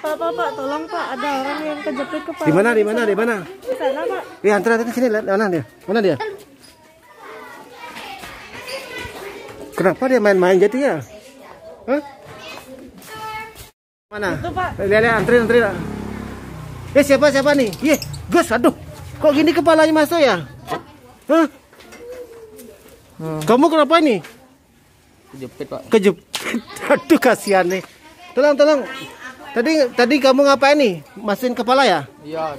Pak, tolong Pak, ada orang yang kejepit kepala. Di mana? Di sana Pak. Iya, antar ke sini, lihat mana dia? Kenapa dia main-main jadi ya? Hah? Mana? Itu Pak. Lihat, antri. Siapa nih? Gus, aduh. Kok gini kepalanya masuk ya? Hah? Kamu kenapa ini? Kejepit Pak. Aduh, kasihan nih. Tolong. Tadi kamu ngapain nih? Masukin kepala ya? Iya.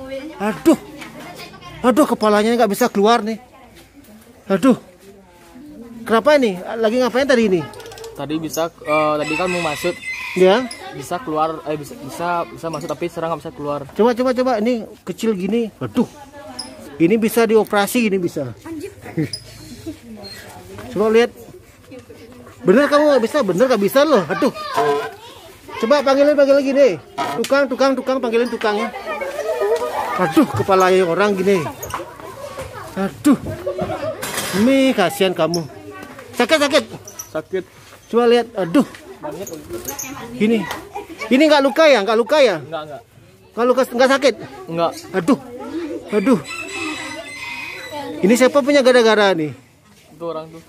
Aduh, kepalanya nggak bisa keluar nih. Aduh. Kenapa ini? Lagi ngapain tadi ini? Tadi tadi kan mau masuk. Ya. Bisa keluar, bisa masuk tapi sekarang nggak bisa keluar. Coba ini kecil gini. Aduh. Ini bisa dioperasi, ini bisa. Coba lihat. Bener kamu nggak bisa? Bener nggak bisa loh. Aduh. Coba panggilin gini. Tukang, panggilin tukangnya. Aduh, kepalanya orang gini. Aduh. Ini kasihan kamu. Sakit. Coba lihat. Aduh. Ini nggak luka ya? Enggak. Nggak luka, nggak sakit? Enggak. Aduh. Ini siapa punya gara-gara nih? Itu orang tuh.